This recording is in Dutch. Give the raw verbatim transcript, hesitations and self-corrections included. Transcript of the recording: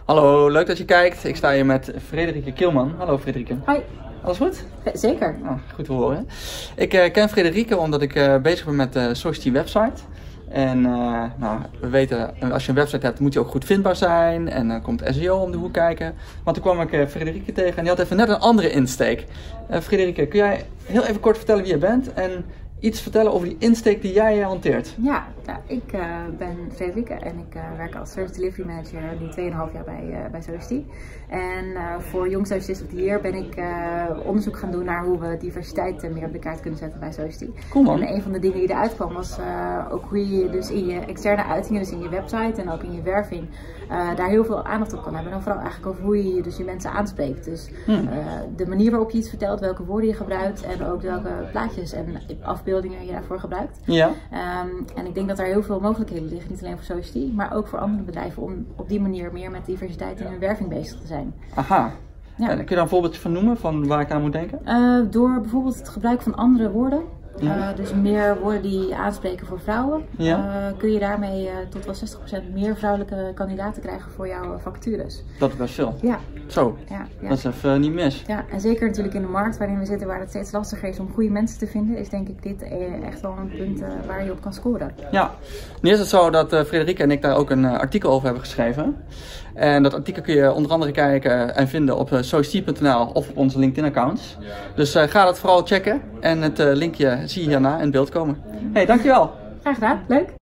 Hallo, leuk dat je kijkt. Ik sta hier met Frederike Kielman. Hallo Frederike. Hoi. Alles goed? Zeker. Oh, goed te horen. Ik uh, ken Frederike omdat ik uh, bezig ben met de Society website. En uh, nou, we weten, als je een website hebt, moet die ook goed vindbaar zijn. En dan komt S E O om de hoek kijken. Want toen kwam ik uh, Frederike tegen en die had even net een andere insteek. Uh, Frederike, kun jij heel even kort vertellen wie je bent en iets vertellen over die insteek die jij uh, hanteert? Ja, nou, ik uh, ben Frederike en ik uh, werk als Service Delivery Manager nu twee komma vijf jaar bij, uh, bij Society. En uh, voor Young Socialist of the Year ben ik uh, onderzoek gaan doen naar hoe we diversiteit uh, meer op de kaart kunnen zetten bij Society. Cool, man. En een van de dingen die eruit kwam was uh, ook hoe je dus in je externe uitingen, dus in je website en ook in je werving, uh, daar heel veel aandacht op kan hebben. En dan vooral eigenlijk over hoe je dus je mensen aanspreekt. Dus hmm. uh, de manier waarop je iets vertelt, welke woorden je gebruikt en ook welke plaatjes en afbeeldingen je daarvoor gebruikt. Ja. Um, en ik denk dat daar heel veel mogelijkheden liggen, niet alleen voor Society, maar ook voor andere bedrijven om op die manier meer met diversiteit in hun werving bezig te zijn. Aha. Ja. En kun je daar een voorbeeldje van noemen, van waar ik aan moet denken? Uh, door bijvoorbeeld het gebruik van andere woorden. Ja. Uh, dus meer woorden die aanspreken voor vrouwen. Ja. Uh, kun je daarmee uh, tot wel zestig procent meer vrouwelijke kandidaten krijgen voor jouw vacatures. Dat is best veel. Ja. Zo, ja, ja. dat is even uh, niet mis. Ja, en zeker natuurlijk in de markt waarin we zitten, waar het steeds lastiger is om goede mensen te vinden, is denk ik dit echt wel een punt uh, waar je op kan scoren. Ja, nu is het zo dat uh, Frederike en ik daar ook een uh, artikel over hebben geschreven. En dat artikel kun je onder andere kijken en vinden op uh, society punt n l of op onze LinkedIn-accounts. Dus uh, ga dat vooral checken en het uh, linkje zie je hierna in beeld komen. Hey, dankjewel. Graag gedaan, leuk.